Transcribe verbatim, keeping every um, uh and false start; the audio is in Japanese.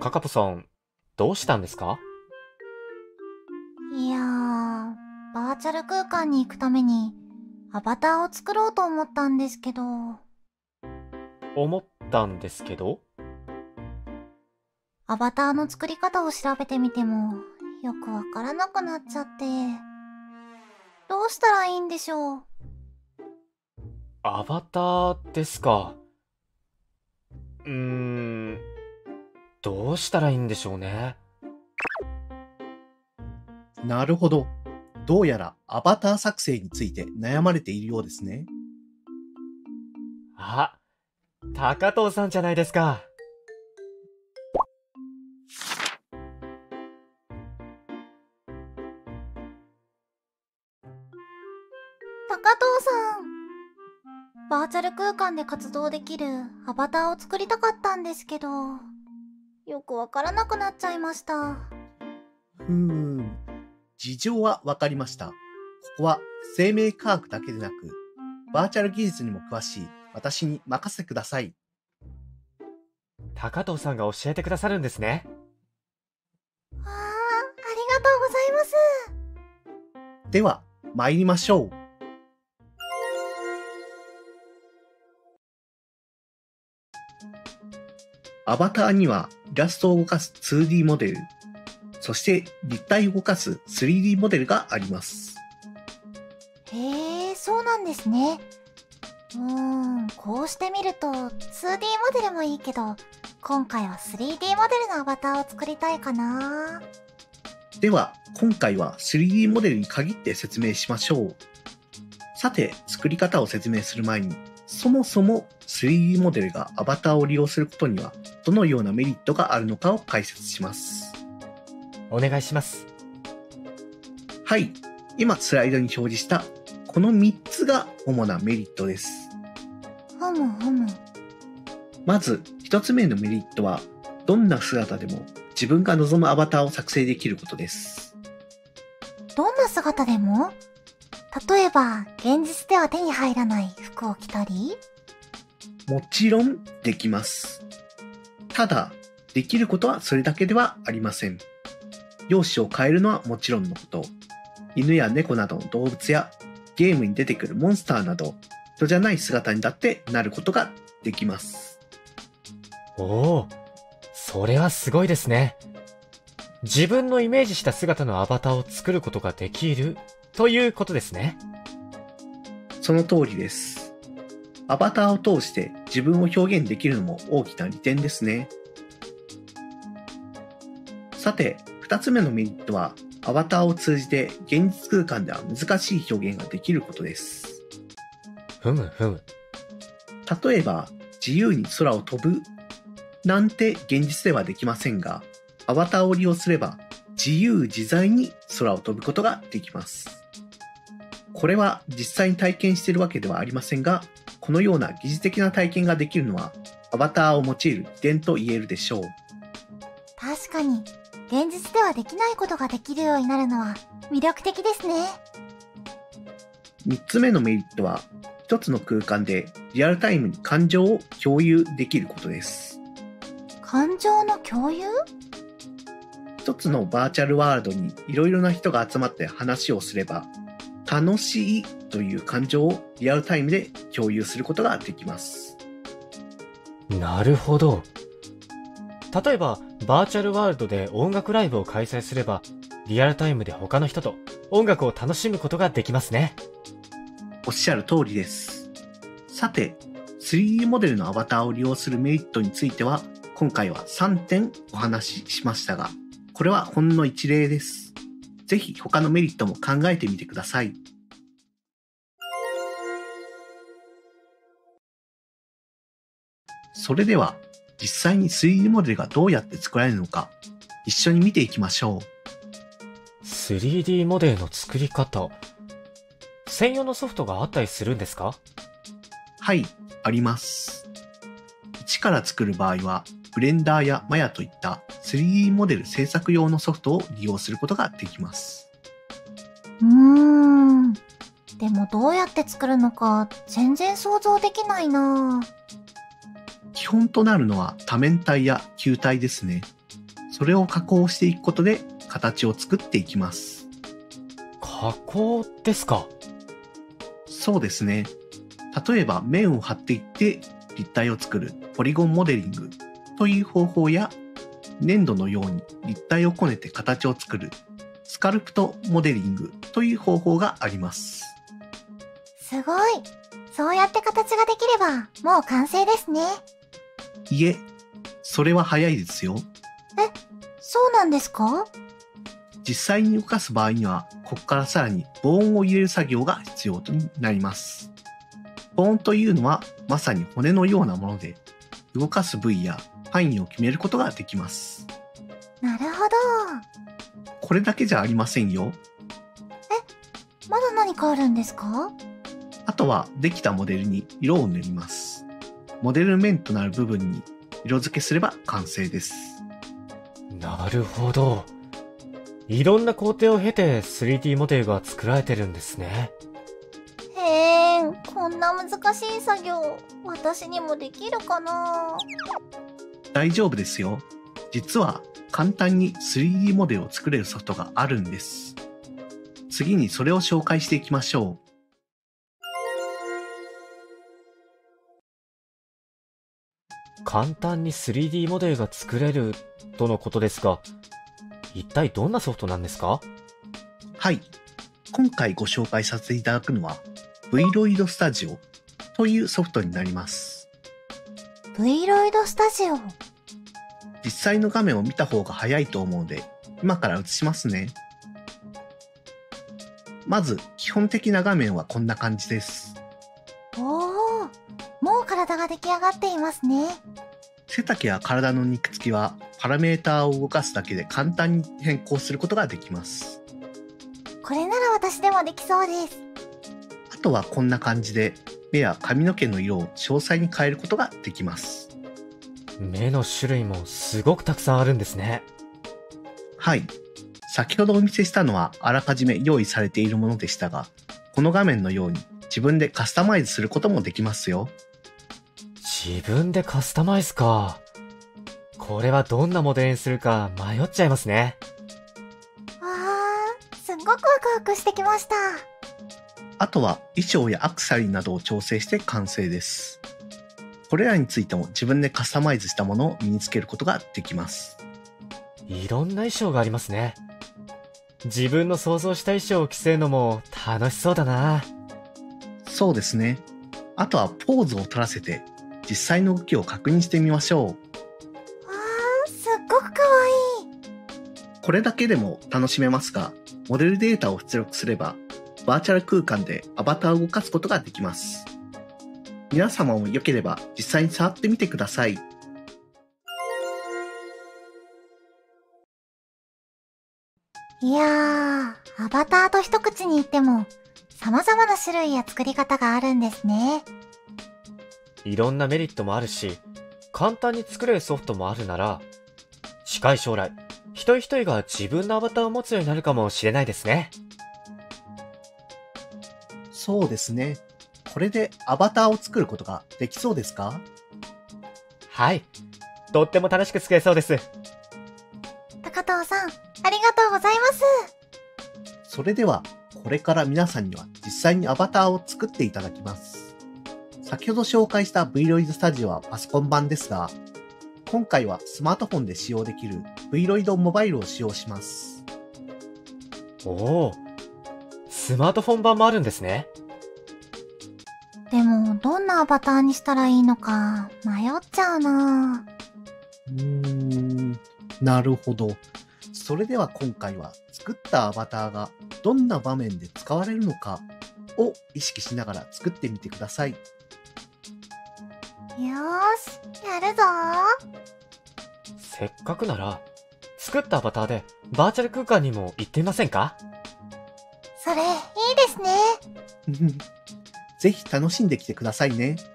カカポさん、どうしたんですか？ いやー、バーチャル空間に行くためにアバターを作ろうと思ったんですけど、 思ったんですけど。 アバターの作り方を調べてみてもよくわからなくなっちゃって、どうしたらいいんでしょう。 アバターですか。うーん、どうしたらいいんでしょうね。 なるほど。どうやらアバター作成について悩まれているようですね。 あ、高藤さんじゃないですか。 高藤さん、バーチャル空間で活動できるアバターを作りたかったんですけど、よくわからなくなっちゃいました。 ふーん。事情はわかりました。ここは生命科学だけでなく、バーチャル技術にも詳しい私に任せてください。 高藤さんが教えてくださるんですね。 あー、ありがとうございます。 では、参りましょう。アバターにはイラストを動かす ツーディー モデル、そして立体を動かす スリーディー モデルがあります。 へえ、そうなんですね。うーん、こうしてみると ツーディー モデルもいいけど、今回は スリーディー モデルのアバターを作りたいかな。 では、今回は スリーディー モデルに限って説明しましょう。さて、作り方を説明する前に、そもそも スリーディー モデルがアバターを利用することにはどのようなメリットがあるのかを解説します。 お願いします。 はい、今スライドに表示したこのみっつが主なメリットです。 ふむふむ。 まずひとつめのメリットは、どんな姿でも自分が望むアバターを作成できることです。 どんな姿でも？例えば、現実では手に入らない服を着たり？ もちろんできます。ただ、できることはそれだけではありません。容姿を変えるのはもちろんのこと、犬や猫などの動物やゲームに出てくるモンスターなど、人じゃない姿にだってなることができます。 おお、それはすごいですね。自分のイメージした姿のアバターを作ることができるということですね。 その通りです。アバターを通して自分を表現できるのも大きな利点ですね。さて、二つ目のメリットは、アバターを通じて現実空間では難しい表現ができることです。 ふむふむ。 例えば、自由に空を飛ぶなんて現実ではできませんが、アバターを利用すれば自由自在に空を飛ぶことができます。これは実際に体験しているわけではありませんが、このような疑似的な体験ができるのは、アバターを用いる利点と言えるでしょう。 確かに、現実ではできないことができるようになるのは魅力的ですね。 三つ目のメリットは、一つの空間でリアルタイムに感情を共有できることです。 感情の共有？ 一つのバーチャルワールドにいろいろな人が集まって話をすれば、楽しいという感情をリアルタイムで共有することができます。 なるほど。例えば、バーチャルワールドで音楽ライブを開催すれば、リアルタイムで他の人と音楽を楽しむことができますね。 おっしゃる通りです。さて、スリーディー モデルのアバターを利用するメリットについては、今回はさんてんお話ししましたが、これはほんの一例です。ぜひ他のメリットも考えてみてください。それでは、実際に スリーディー モデルがどうやって作られるのか、一緒に見ていきましょう。 スリーディー モデルの作り方。専用のソフトがあったりするんですか？ はい、あります。一から作る場合は、ブレンダーやマヤといった スリーディー モデル制作用のソフトを利用することができます。 うーん。でもどうやって作るのか全然想像できないな。 基本となるのは多面体や球体ですね。 それを加工していくことで形を作っていきます。 加工ですか。 そうですね。例えば面を貼っていって立体を作るポリゴンモデリングという方法や、粘土のように立体をこねて形を作るスカルプトモデリングという方法があります。 すごい。そうやって形ができればもう完成ですね。 いえ、それは早いですよ。 え、そうなんですか？ 実際に動かす場合には、ここからさらにボーンを入れる作業が必要になります。ボーンというのはまさに骨のようなもので、動かす部位や範囲を決めることができます。 なるほど。 これだけじゃありませんよ。 え、まだ何かあるんですか？ あとはできたモデルに色を塗ります。モデル面となる部分に色付けすれば完成です。 なるほど。いろんな工程を経て スリーディー モデルが作られてるんですね。 へーん、こんな難しい作業、私にもできるかな？ 大丈夫ですよ。実は簡単に スリーディー モデルを作れるソフトがあるんです。次にそれを紹介していきましょう。 簡単に スリーディー モデルが作れるとのことですが、一体どんなソフトなんですか？ はい。今回ご紹介させていただくのは Vroid Studio というソフトになります。 Vroid Studio。 実際の画面を見た方が早いと思うので、今から映しますね。まず基本的な画面はこんな感じです。 おー、もう体が出来上がっていますね。 背丈や体の肉付きはパラメーターを動かすだけで簡単に変更することができます。 これなら私でもできそうです。 あとはこんな感じで目や髪の毛の色を詳細に変えることができます。 目の種類もすごくたくさんあるんですね。 はい。先ほどお見せしたのはあらかじめ用意されているものでしたが、この画面のように自分でカスタマイズすることもできますよ。 自分でカスタマイズか。これはどんなモデルにするか迷っちゃいますね。 わー、すっごくワクワクしてきました。 あとは衣装やアクセサリーなどを調整して完成です。これらについても自分でカスタマイズしたものを身につけることができます。 いろんな衣装がありますね。自分の想像した衣装を着せるのも楽しそうだな。 そうですね。あとはポーズを取らせて実際の動きを確認してみましょう。 わー、すっごくかわいい。 これだけでも楽しめますが、モデルデータを出力すればバーチャル空間でアバターを動かすことができます。皆様も良ければ実際に触ってみてください。 いやー、アバターと一口に言っても様々な種類や作り方があるんですね。 いろんなメリットもあるし、簡単に作れるソフトもあるなら、近い将来、一人一人が自分のアバターを持つようになるかもしれないですね。 そうですね。これでアバターを作ることができそうですか？ はい。とっても楽しく作れそうです。 高藤さん、ありがとうございます。 それでは、これから皆さんには実際にアバターを作っていただきます。先ほど紹介した Vroid Studio はパソコン版ですが、今回はスマートフォンで使用できる Vroid モバイルを使用します。 おお、スマートフォン版もあるんですね。 でも、どんなアバターにしたらいいのか迷っちゃうな。 うーん、なるほど。それでは今回は作ったアバターがどんな場面で使われるのかを意識しながら作ってみてください。 よーし、やるぞー。 せっかくなら、作ったアバターでバーチャル空間にも行ってみませんか？ それ、いいですね。 ぜひ楽しんできてくださいね。